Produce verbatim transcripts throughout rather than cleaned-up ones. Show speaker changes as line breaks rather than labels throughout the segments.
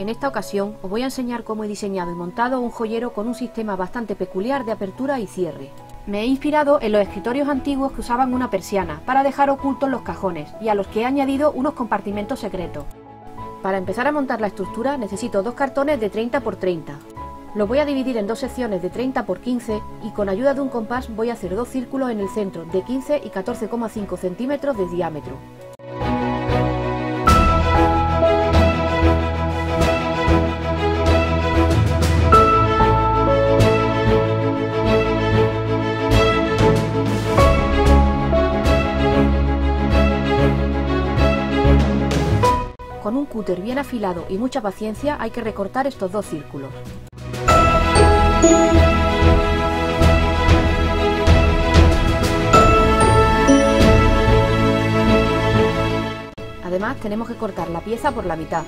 En esta ocasión os voy a enseñar cómo he diseñado y montado un joyero con un sistema bastante peculiar de apertura y cierre. Me he inspirado en los escritorios antiguos que usaban una persiana para dejar ocultos los cajones y a los que he añadido unos compartimentos secretos. Para empezar a montar la estructura necesito dos cartones de treinta por treinta. Los voy a dividir en dos secciones de treinta por quince y con ayuda de un compás voy a hacer dos círculos en el centro de quince y catorce coma cinco centímetros de diámetro. Con un cúter bien afilado y mucha paciencia hay que recortar estos dos círculos. Además tenemos que cortar la pieza por la mitad.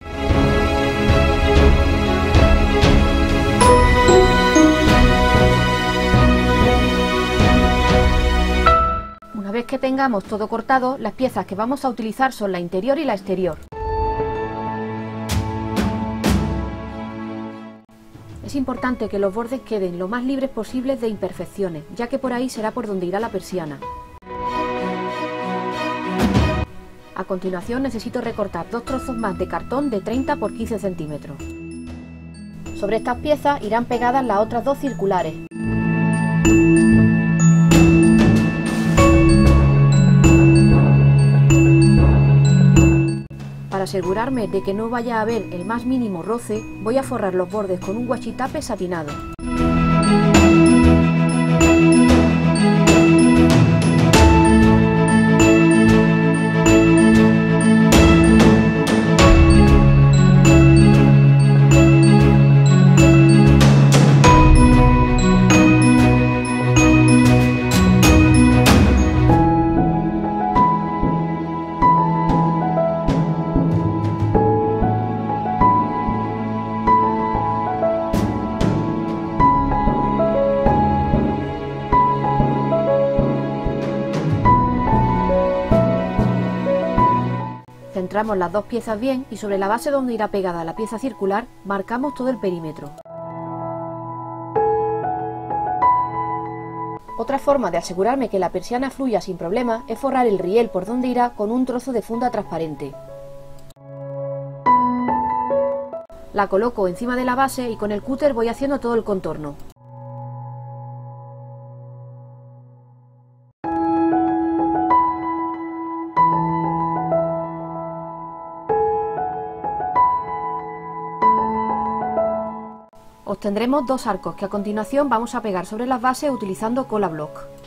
Una vez que tengamos todo cortado, las piezas que vamos a utilizar son la interior y la exterior. Es importante que los bordes queden lo más libres posibles de imperfecciones, ya que por ahí será por donde irá la persiana. A continuación necesito recortar dos trozos más de cartón de treinta por quince centímetros. Sobre estas piezas irán pegadas las otras dos circulares. Para asegurarme de que no vaya a haber el más mínimo roce, voy a forrar los bordes con un washi tape satinado. Centramos las dos piezas bien y sobre la base donde irá pegada la pieza circular marcamos todo el perímetro. Otra forma de asegurarme que la persiana fluya sin problema es forrar el riel por donde irá con un trozo de funda transparente. La coloco encima de la base y con el cúter voy haciendo todo el contorno. Obtendremos dos arcos que a continuación vamos a pegar sobre las bases utilizando cola block.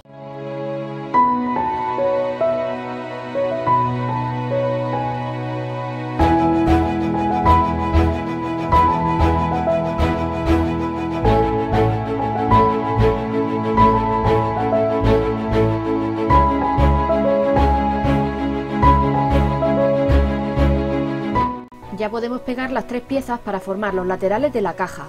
Ya podemos pegar las tres piezas para formar los laterales de la caja.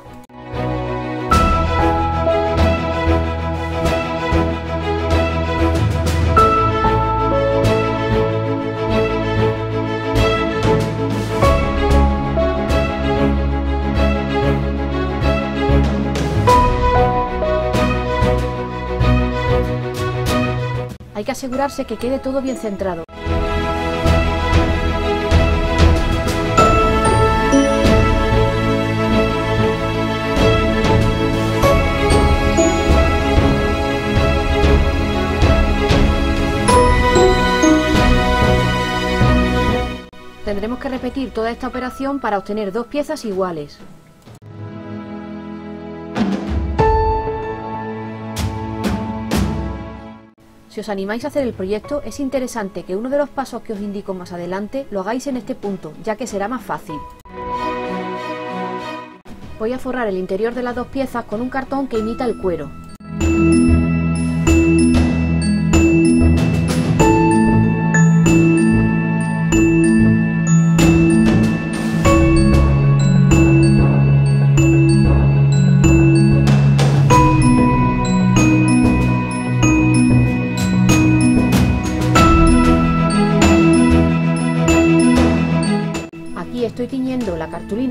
Hay que asegurarse que quede todo bien centrado. Tendremos que repetir toda esta operación para obtener dos piezas iguales. Si os animáis a hacer el proyecto, es interesante que uno de los pasos que os indico más adelante lo hagáis en este punto, ya que será más fácil. Voy a forrar el interior de las dos piezas con un cartón que imita el cuero.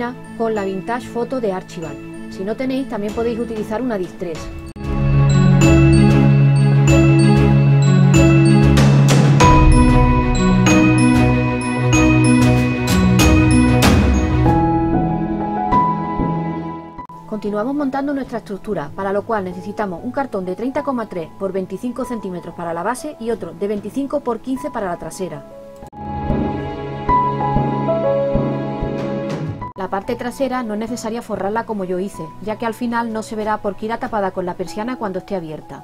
combina con la Vintage Photo de Archival. Si no tenéis, también podéis utilizar una Distress. Continuamos montando nuestra estructura, para lo cual necesitamos un cartón de treinta coma tres por veinticinco centímetros para la base y otro de veinticinco por quince para la trasera. La parte trasera no es necesaria forrarla como yo hice, ya que al final no se verá porque irá tapada con la persiana cuando esté abierta.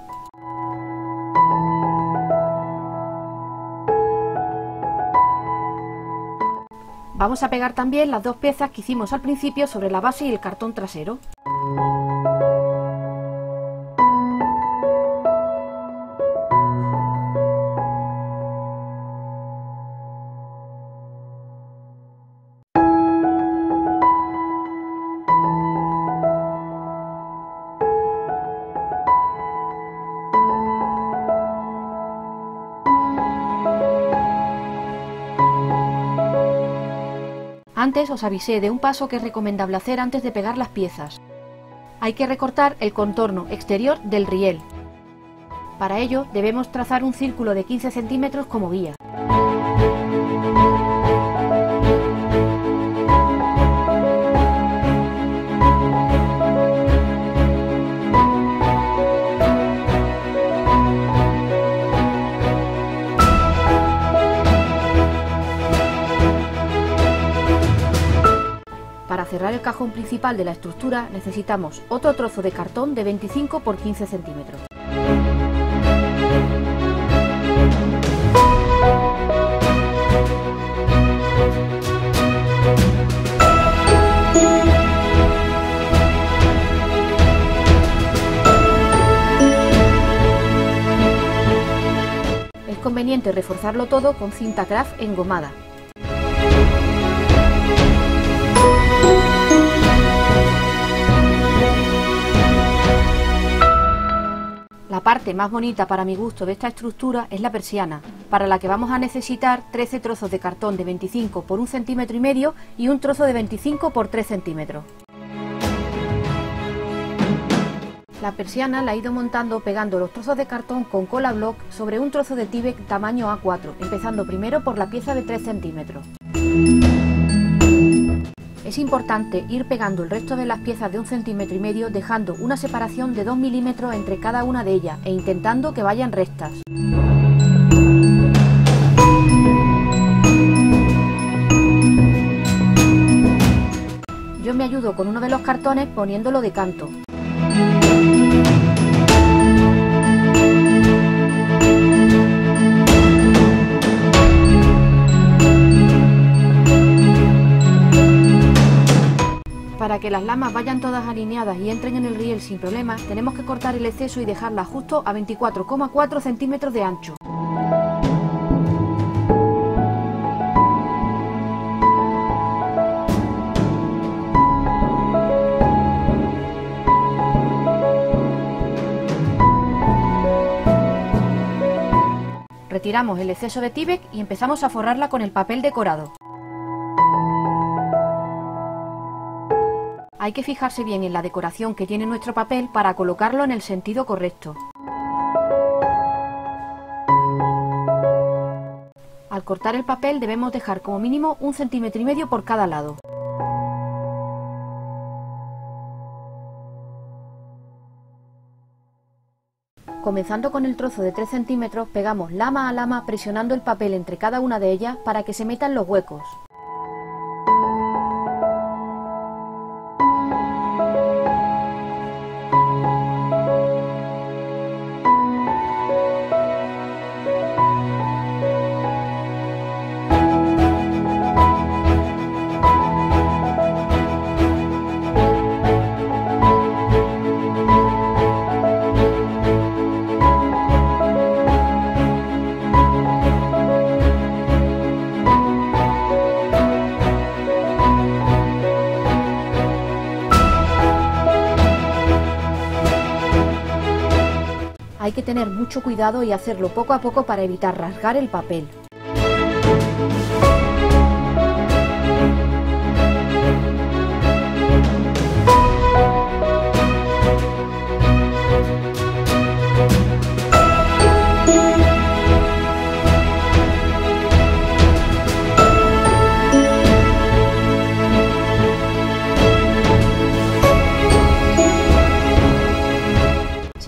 Vamos a pegar también las dos piezas que hicimos al principio sobre la base y el cartón trasero. Antes os avisé de un paso que es recomendable hacer antes de pegar las piezas. Hay que recortar el contorno exterior del riel. Para ello debemos trazar un círculo de quince centímetros como guía. Para cerrar el cajón principal de la estructura necesitamos otro trozo de cartón de veinticinco por quince centímetros. Es conveniente reforzarlo todo con cinta craft engomada. La parte más bonita para mi gusto de esta estructura es la persiana, para la que vamos a necesitar trece trozos de cartón de veinticinco por un centímetro y medio y un trozo de veinticinco por tres centímetros. La persiana la he ido montando pegando los trozos de cartón con cola block sobre un trozo de Tyvek tamaño A cuatro, empezando primero por la pieza de tres centímetros. Es importante ir pegando el resto de las piezas de un centímetro y medio dejando una separación de dos milímetros entre cada una de ellas e intentando que vayan rectas. Yo me ayudo con uno de los cartones poniéndolo de canto. Para que las lamas vayan todas alineadas y entren en el riel sin problemas, tenemos que cortar el exceso y dejarla justo a veinticuatro coma cuatro centímetros de ancho. Retiramos el exceso de Tyvek y empezamos a forrarla con el papel decorado. Hay que fijarse bien en la decoración que tiene nuestro papel para colocarlo en el sentido correcto. Al cortar el papel debemos dejar como mínimo un centímetro y medio por cada lado. Comenzando con el trozo de tres centímetros, pegamos lama a lama presionando el papel entre cada una de ellas para que se metan los huecos. Hay que tener mucho cuidado y hacerlo poco a poco para evitar rasgar el papel.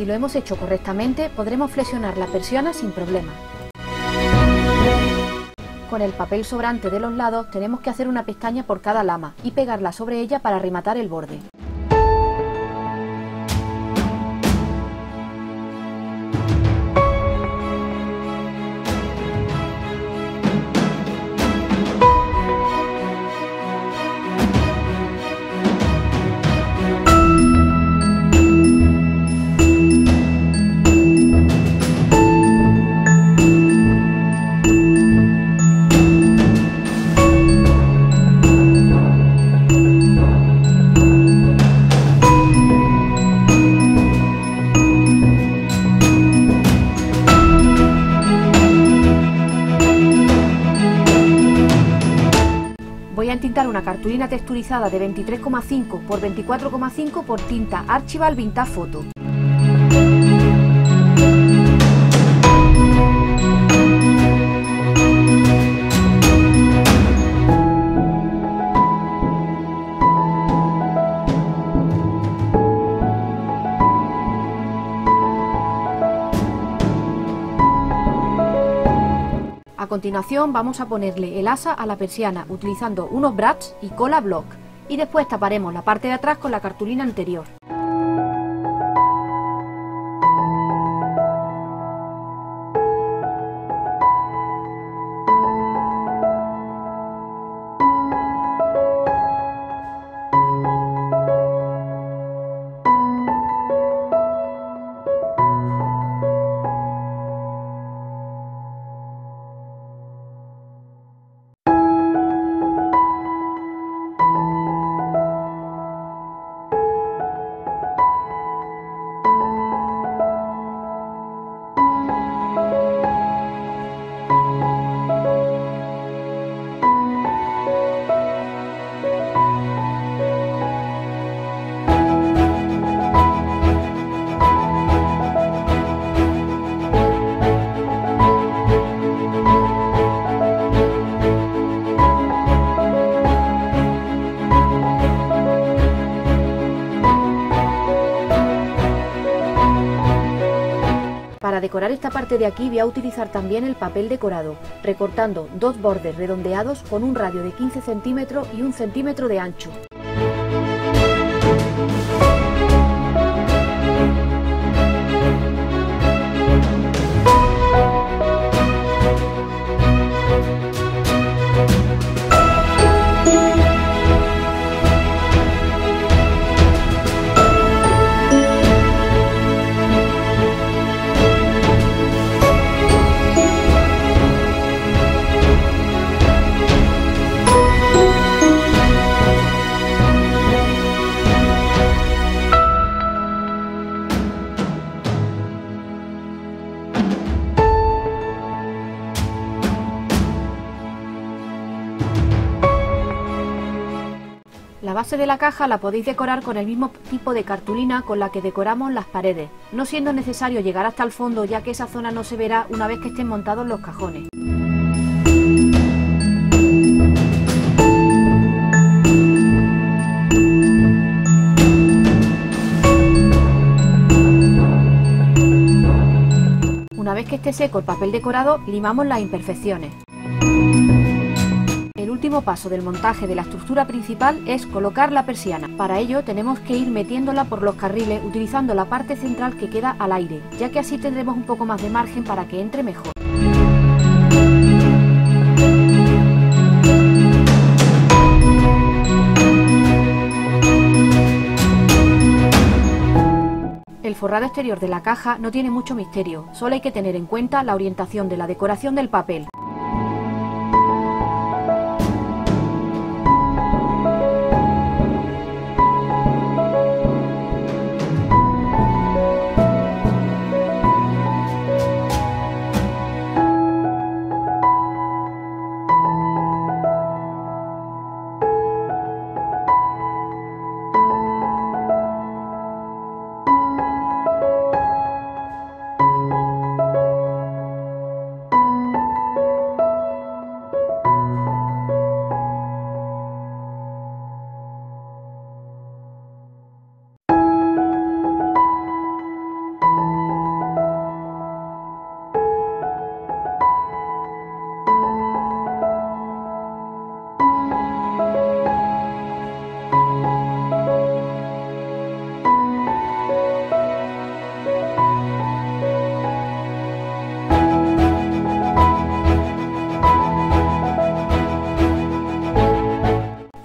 Si lo hemos hecho correctamente, podremos flexionar la persiana sin problema. Con el papel sobrante de los lados tenemos que hacer una pestaña por cada lama y pegarla sobre ella para rematar el borde. Voy a entintar una cartulina texturizada de veintitrés coma cinco por veinticuatro coma cinco por tinta Archival Vintage Photo. A continuación vamos a ponerle el asa a la persiana utilizando unos brads y cola block y después taparemos la parte de atrás con la cartulina anterior. Para decorar esta parte de aquí voy a utilizar también el papel decorado, recortando dos bordes redondeados con un radio de quince centímetros y un centímetro de ancho. La base de la caja la podéis decorar con el mismo tipo de cartulina con la que decoramos las paredes, no siendo necesario llegar hasta el fondo, ya que esa zona no se verá una vez que estén montados los cajones. Una vez que esté seco el papel decorado, limamos las imperfecciones. El último paso del montaje de la estructura principal es colocar la persiana. Para ello tenemos que ir metiéndola por los carriles utilizando la parte central que queda al aire, ya que así tendremos un poco más de margen para que entre mejor. El forrado exterior de la caja no tiene mucho misterio, solo hay que tener en cuenta la orientación de la decoración del papel.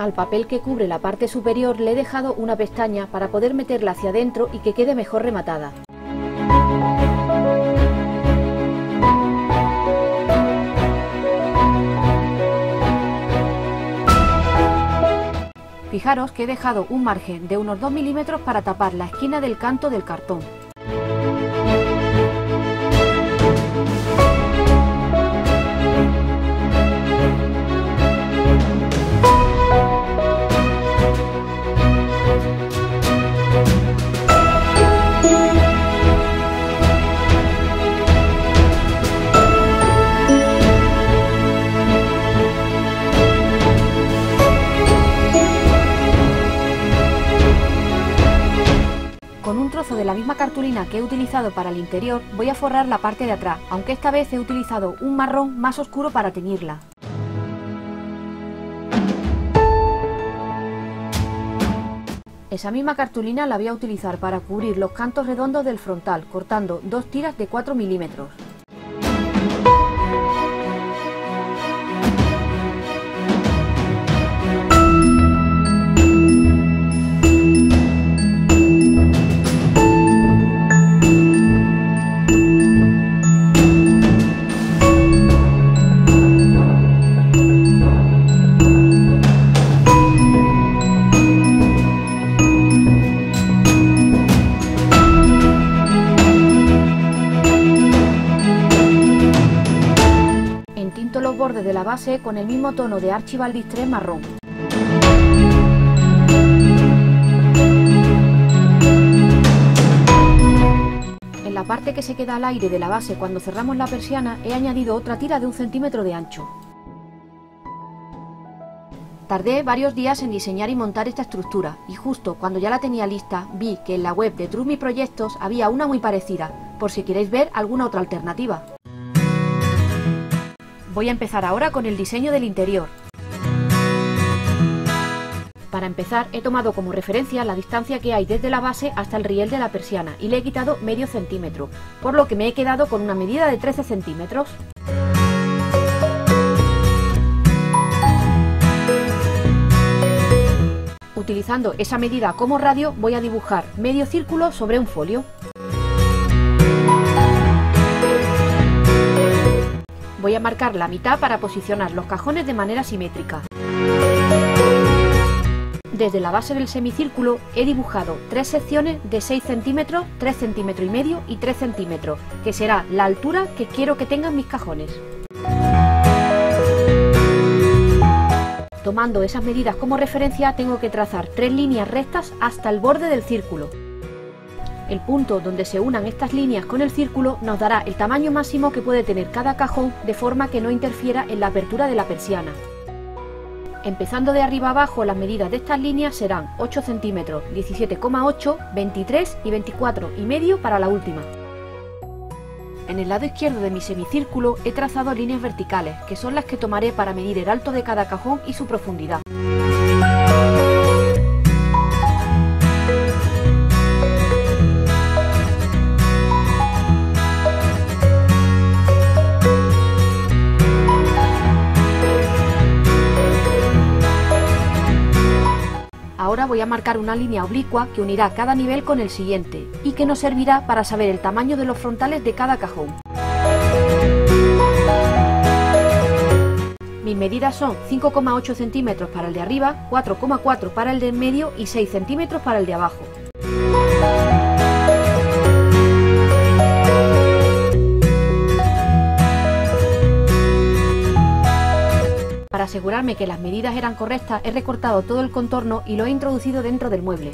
Al papel que cubre la parte superior le he dejado una pestaña para poder meterla hacia adentro y que quede mejor rematada. Fijaros que he dejado un margen de unos dos milímetros para tapar la esquina del canto del cartón. Con un trozo de la misma cartulina que he utilizado para el interior voy a forrar la parte de atrás, aunque esta vez he utilizado un marrón más oscuro para teñirla. Esa misma cartulina la voy a utilizar para cubrir los cantos redondos del frontal, cortando dos tiras de cuatro milímetros. Los bordes de la base con el mismo tono de Archibald tres marrón. En la parte que se queda al aire de la base cuando cerramos la persiana he añadido otra tira de un centímetro de ancho. Tardé varios días en diseñar y montar esta estructura y justo cuando ya la tenía lista vi que en la web de Trust Me Proyectos había una muy parecida, por si queréis ver alguna otra alternativa. Voy a empezar ahora con el diseño del interior. Para empezar he tomado como referencia la distancia que hay desde la base hasta el riel de la persiana y le he quitado medio centímetro, por lo que me he quedado con una medida de trece centímetros. Utilizando esa medida como radio voy a dibujar medio círculo sobre un folio. Voy a marcar la mitad para posicionar los cajones de manera simétrica. Desde la base del semicírculo he dibujado tres secciones de seis centímetros, tres centímetros y medio y tres centímetros, que será la altura que quiero que tengan mis cajones. Tomando esas medidas como referencia tengo que trazar tres líneas rectas hasta el borde del círculo. El punto donde se unan estas líneas con el círculo nos dará el tamaño máximo que puede tener cada cajón de forma que no interfiera en la apertura de la persiana. Empezando de arriba abajo, las medidas de estas líneas serán ocho centímetros, diecisiete coma ocho, veintitrés y veinticuatro y medio para la última. En el lado izquierdo de mi semicírculo he trazado líneas verticales, que son las que tomaré para medir el alto de cada cajón y su profundidad. Ahora voy a marcar una línea oblicua que unirá cada nivel con el siguiente y que nos servirá para saber el tamaño de los frontales de cada cajón. Mis medidas son cinco coma ocho centímetros para el de arriba, cuatro coma cuatro para el de en medio y seis centímetros para el de abajo. Para asegurarme que las medidas eran correctas, he recortado todo el contorno y lo he introducido dentro del mueble.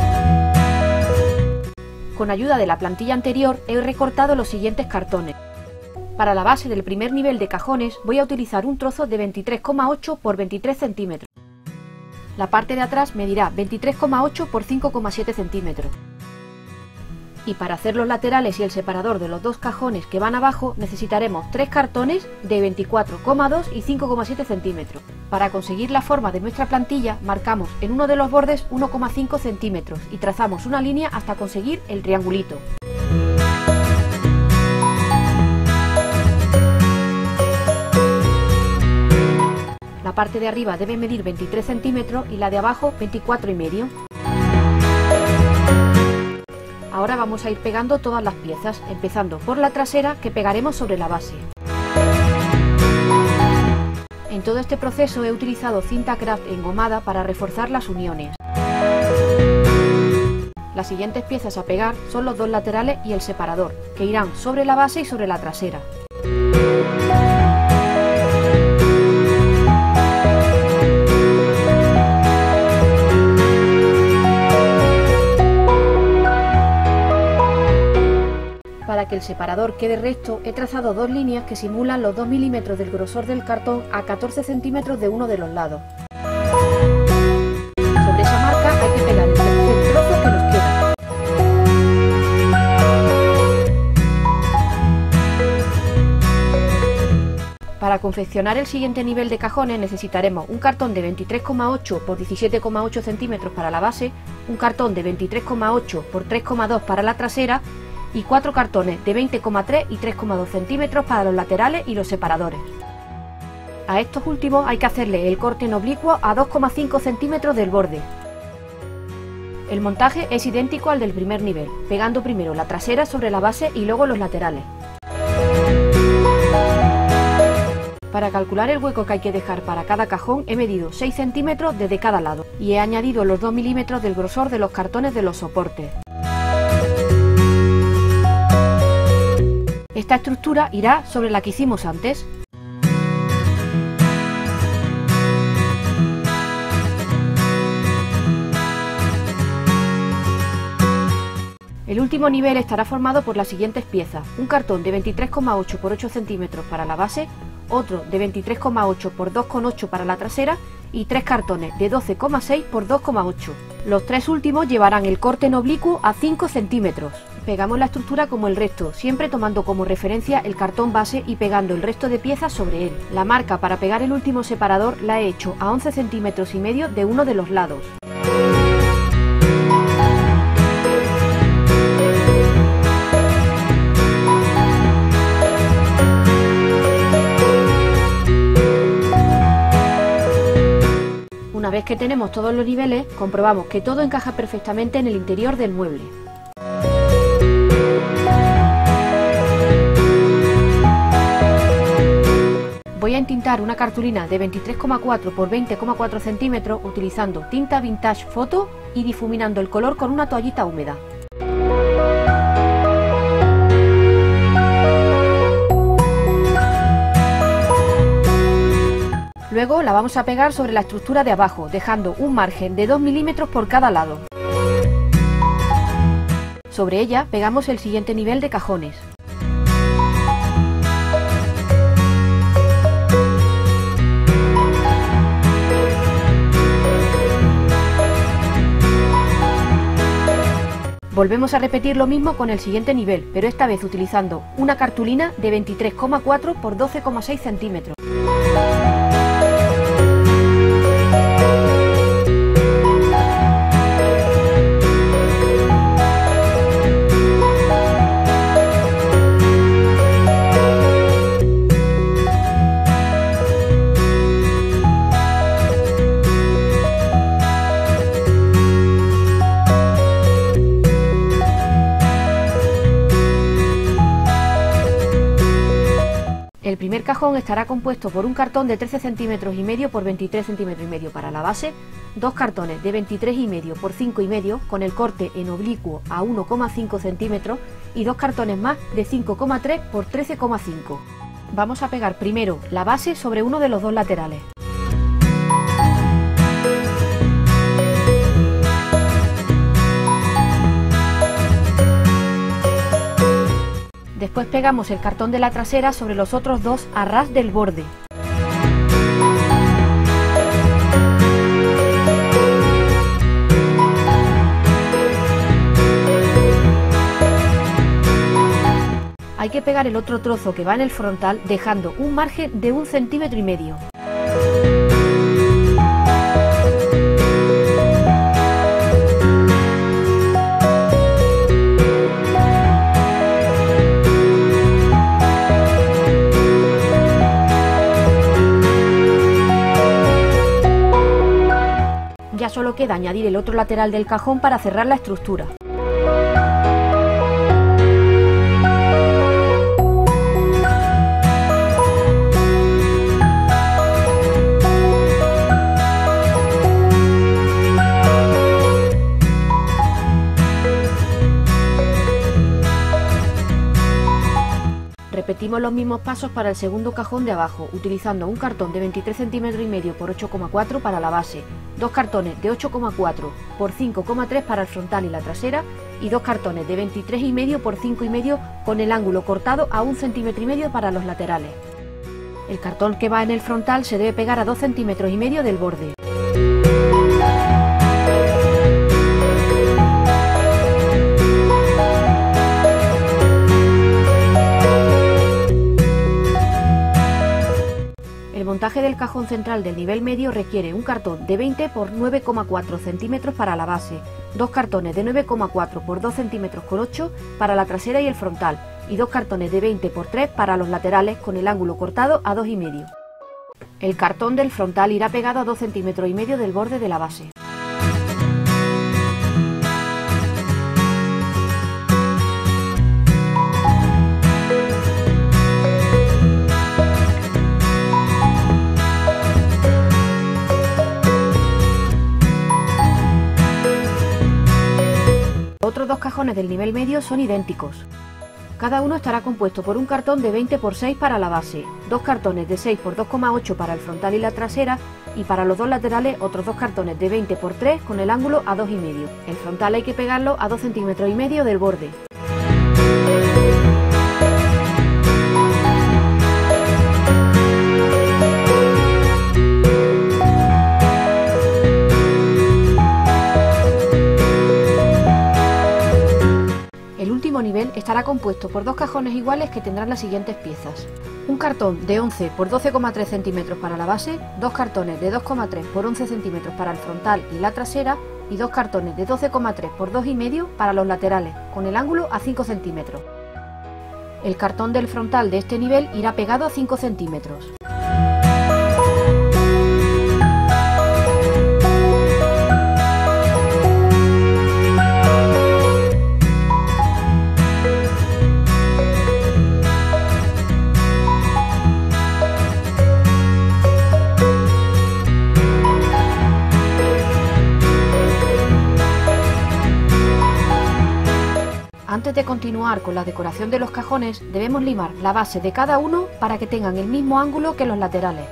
Con ayuda de la plantilla anterior he recortado los siguientes cartones. Para la base del primer nivel de cajones voy a utilizar un trozo de veintitrés coma ocho por veintitrés centímetros. La parte de atrás medirá veintitrés coma ocho por cinco coma siete centímetros. Y para hacer los laterales y el separador de los dos cajones que van abajo necesitaremos tres cartones de veinticuatro coma dos y cinco coma siete centímetros. Para conseguir la forma de nuestra plantilla marcamos en uno de los bordes uno coma cinco centímetros y trazamos una línea hasta conseguir el triangulito. La La parte de arriba debe medir veintitrés centímetros y la de abajo veinticuatro y medio. Ahora vamos a ir pegando todas las piezas, empezando por la trasera que pegaremos sobre la base. En todo este proceso he utilizado cinta craft engomada para reforzar las uniones. Las siguientes piezas a pegar son los dos laterales y el separador, que irán sobre la base y sobre la trasera. Para que el separador quede recto, he trazado dos líneas que simulan los dos milímetros del grosor del cartón a catorce centímetros de uno de los lados. Sobre esa marca hay que pegar el tercer trozo que nos queda. Para confeccionar el siguiente nivel de cajones necesitaremos un cartón de veintitrés coma ocho por diecisiete coma ocho centímetros para la base, un cartón de veintitrés coma ocho por tres coma dos para la trasera y cuatro cartones de veinte coma tres y tres coma dos centímetros para los laterales y los separadores. A estos últimos hay que hacerle el corte en oblicuo a dos coma cinco centímetros del borde. El montaje es idéntico al del primer nivel, pegando primero la trasera sobre la base y luego los laterales. Para calcular el hueco que hay que dejar para cada cajón he medido seis centímetros desde cada lado y he añadido los dos milímetros del grosor de los cartones de los soportes. Esta estructura irá sobre la que hicimos antes. El último nivel estará formado por las siguientes piezas: un cartón de veintitrés coma ocho por ocho centímetros para la base, otro de veintitrés coma ocho por dos coma ocho para la trasera y tres cartones de doce coma seis por dos coma ocho. Los tres últimos llevarán el corte en oblicuo a cinco centímetros. Pegamos la estructura como el resto, siempre tomando como referencia el cartón base y pegando el resto de piezas sobre él. La marca para pegar el último separador la he hecho a once centímetros y medio de uno de los lados. Una vez que tenemos todos los niveles, comprobamos que todo encaja perfectamente en el interior del mueble. Voy a entintar una cartulina de veintitrés coma cuatro por veinte coma cuatro centímetros utilizando tinta Vintage Photo y difuminando el color con una toallita húmeda. Luego la vamos a pegar sobre la estructura de abajo, dejando un margen de dos milímetros por cada lado. Sobre ella pegamos el siguiente nivel de cajones. Volvemos a repetir lo mismo con el siguiente nivel, pero esta vez utilizando una cartulina de veintitrés coma cuatro por doce coma seis centímetros. El primer cajón estará compuesto por un cartón de trece centímetros y medio por veintitrés centímetros y medio para la base, dos cartones de veintitrés y medio por cinco y medio con el corte en oblicuo a uno coma cinco centímetros y dos cartones más de cinco coma tres por trece coma cinco. Vamos a pegar primero la base sobre uno de los dos laterales. Después pegamos el cartón de la trasera sobre los otros dos a ras del borde. Hay que pegar el otro trozo que va en el frontal dejando un margen de un centímetro y medio. queda añadir el otro lateral del cajón para cerrar la estructura. Repetimos los mismos pasos para el segundo cajón de abajo, utilizando un cartón de veintitrés centímetros y medio por ocho coma cuatro para la base, dos cartones de ocho coma cuatro por cinco coma tres para el frontal y la trasera y dos cartones de veintitrés y medio por cinco y medio con el ángulo cortado a un centímetro y medio para los laterales. El cartón que va en el frontal se debe pegar a dos centímetros y medio del borde. El montaje del cajón central del nivel medio requiere un cartón de veinte por nueve coma cuatro centímetros para la base, dos cartones de nueve coma cuatro por dos centímetros con ocho para la trasera y el frontal y dos cartones de veinte por tres para los laterales con el ángulo cortado a dos y medio. El cartón del frontal irá pegado a dos centímetros y medio del borde de la base. Otros dos cajones del nivel medio son idénticos. Cada uno estará compuesto por un cartón de veinte por seis para la base, dos cartones de seis por dos coma ocho para el frontal y la trasera y para los dos laterales otros dos cartones de veinte por tres con el ángulo a dos y medio. El frontal hay que pegarlo a dos centímetros y medio del borde. Nivel estará compuesto por dos cajones iguales que tendrán las siguientes piezas: un cartón de once por doce coma tres centímetros para la base, dos cartones de dos coma tres por once centímetros para el frontal y la trasera y dos cartones de doce coma tres por dos y medio para los laterales con el ángulo a cinco centímetros. El cartón del frontal de este nivel irá pegado a cinco centímetros. Antes de continuar con la decoración de los cajones, debemos limar la base de cada uno para que tengan el mismo ángulo que los laterales.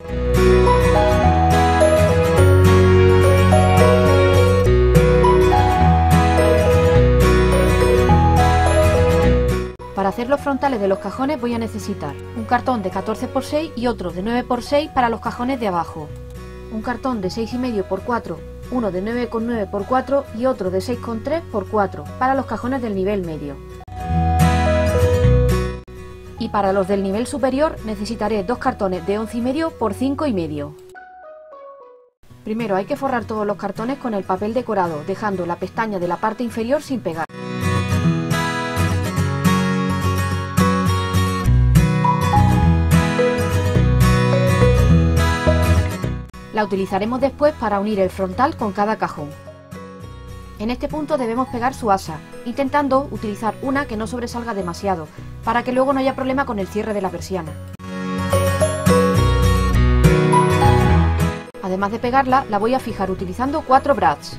Para hacer los frontales de los cajones voy a necesitar un cartón de catorce por seis y otro de nueve por seis para los cajones de abajo, un cartón de seis y medio por cuatro, uno de nueve coma nueve por cuatro y otro de seis coma tres por cuatro para los cajones del nivel medio. Y para los del nivel superior necesitaré dos cartones de once y medio por cinco y medio. Primero hay que forrar todos los cartones con el papel decorado, dejando la pestaña de la parte inferior sin pegar. La utilizaremos después para unir el frontal con cada cajón. En este punto debemos pegar su asa, intentando utilizar una que no sobresalga demasiado, para que luego no haya problema con el cierre de la persiana. Además de pegarla, la voy a fijar utilizando cuatro brads.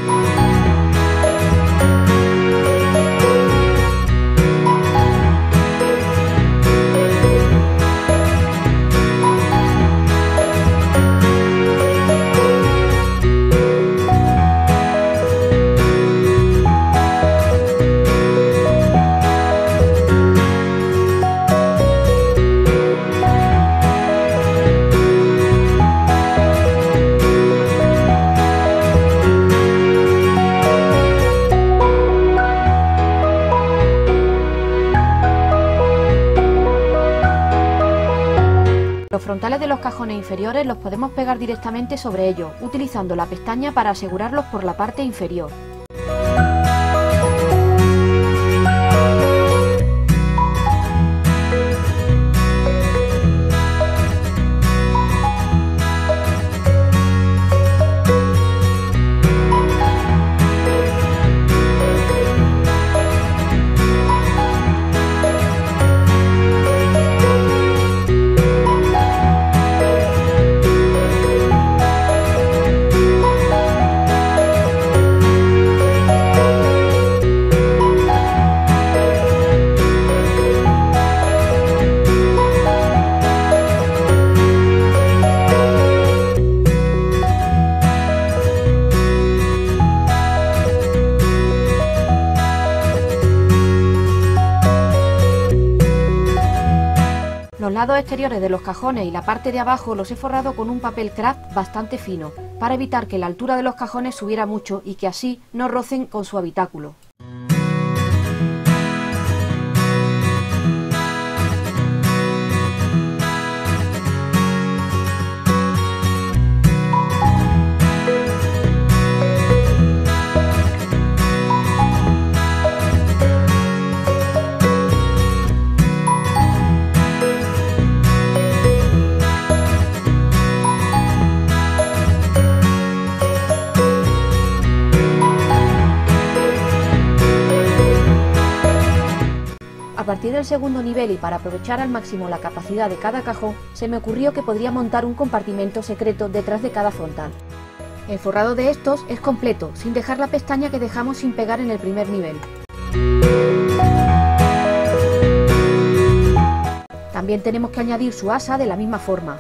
Los frontales de los cajones inferiores los podemos pegar directamente sobre ellos, utilizando la pestaña para asegurarlos por la parte inferior. Los lados exteriores de los cajones y la parte de abajo los he forrado con un papel craft bastante fino, para evitar que la altura de los cajones subiera mucho y que así no rocen con su habitáculo. A partir del segundo nivel y para aprovechar al máximo la capacidad de cada cajón, se me ocurrió que podría montar un compartimento secreto detrás de cada frontal. El forrado de estos es completo, sin dejar la pestaña que dejamos sin pegar en el primer nivel. También tenemos que añadir su asa de la misma forma.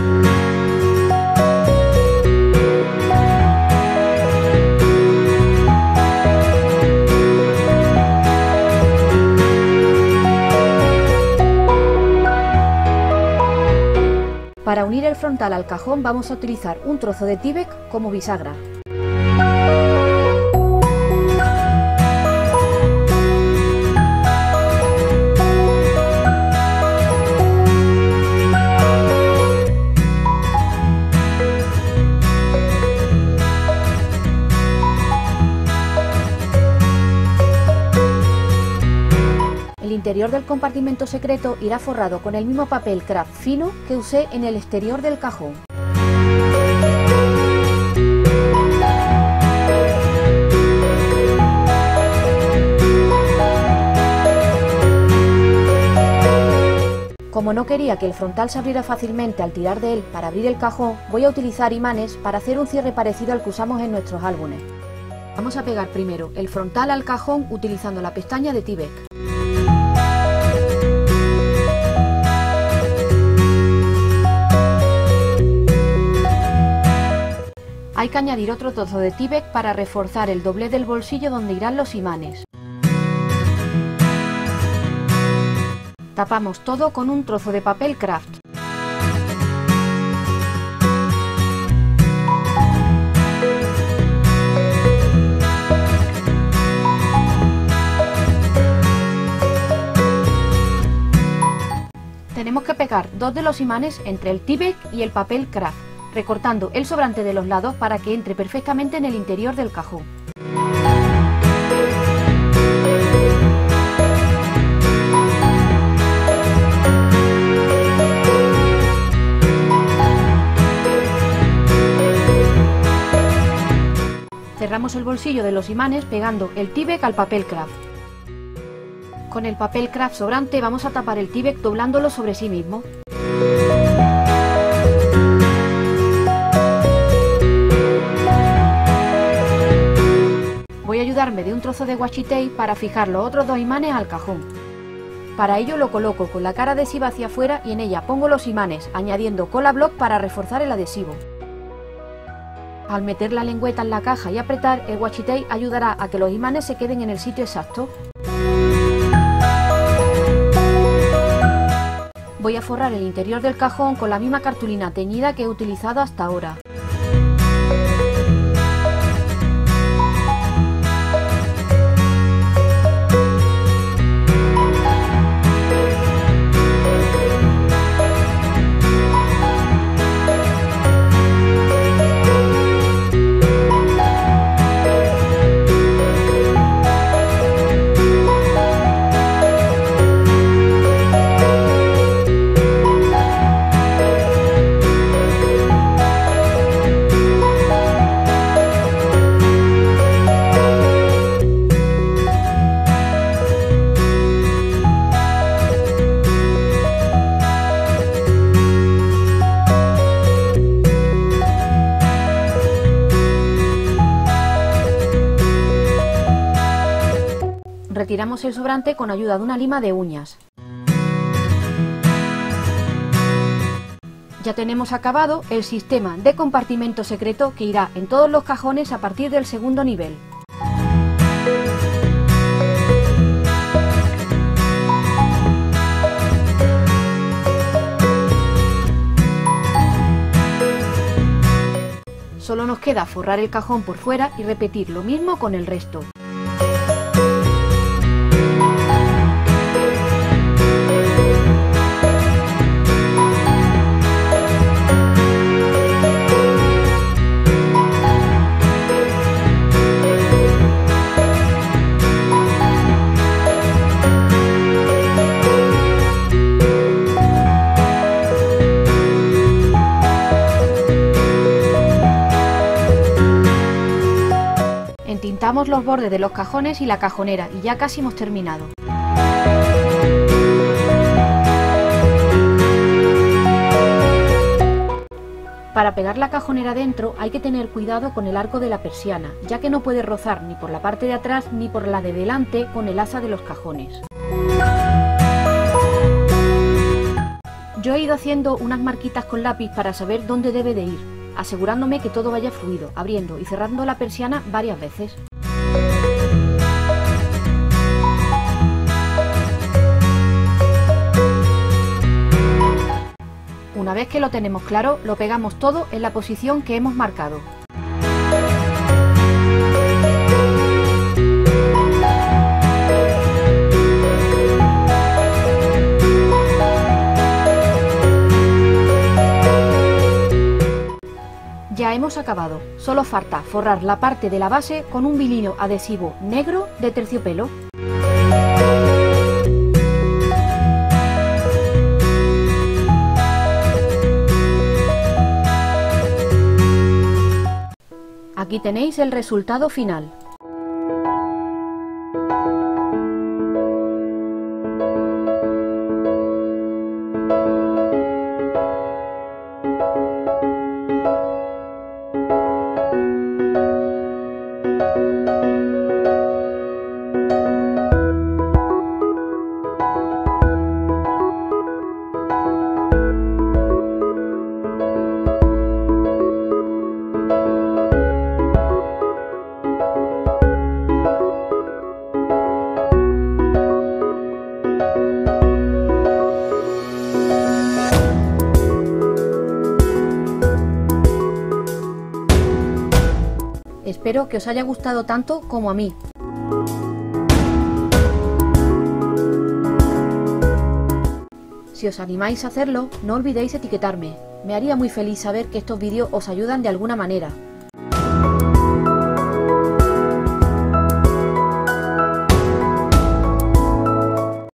Para unir el frontal al cajón vamos a utilizar un trozo de Tyvek como bisagra. El interior del compartimento secreto irá forrado con el mismo papel craft fino que usé en el exterior del cajón. Como no quería que el frontal se abriera fácilmente al tirar de él para abrir el cajón, voy a utilizar imanes para hacer un cierre parecido al que usamos en nuestros álbumes. Vamos a pegar primero el frontal al cajón utilizando la pestaña de Tyvek. Hay que añadir otro trozo de Tyvek para reforzar el doblez del bolsillo donde irán los imanes. Tapamos todo con un trozo de papel craft. Tenemos que pegar dos de los imanes entre el Tyvek y el papel craft, recortando el sobrante de los lados para que entre perfectamente en el interior del cajón. Cerramos el bolsillo de los imanes pegando el Tyvek al papel craft. Con el papel craft sobrante vamos a tapar el Tyvek doblándolo sobre sí mismo. Voy a ayudarme de un trozo de washi tape para fijar los otros dos imanes al cajón. Para ello lo coloco con la cara adhesiva hacia afuera y en ella pongo los imanes, añadiendo cola block para reforzar el adhesivo. Al meter la lengüeta en la caja y apretar, el washi tape ayudará a que los imanes se queden en el sitio exacto. Voy a forrar el interior del cajón con la misma cartulina teñida que he utilizado hasta ahora. Retiramos el sobrante con ayuda de una lima de uñas. Ya tenemos acabado el sistema de compartimento secreto que irá en todos los cajones a partir del segundo nivel. queda forrar el cajón por fuera y repetir lo mismo con el resto. Entintamos los bordes de los cajones y la cajonera y ya casi hemos terminado. Para pegar la cajonera dentro hay que tener cuidado con el arco de la persiana, ya que no puede rozar ni por la parte de atrás ni por la de delante con el asa de los cajones. Yo he ido haciendo unas marquitas con lápiz para saber dónde debe de ir, asegurándome que todo vaya fluido, abriendo y cerrando la persiana varias veces. Una vez que lo tenemos claro, lo pegamos todo en la posición que hemos marcado. Ya hemos acabado, solo falta forrar la parte de la base con un vinilo adhesivo negro de terciopelo. Aquí tenéis el resultado final. Espero que os haya gustado tanto como a mí. Si os animáis a hacerlo, no olvidéis etiquetarme. Me haría muy feliz saber que estos vídeos os ayudan de alguna manera.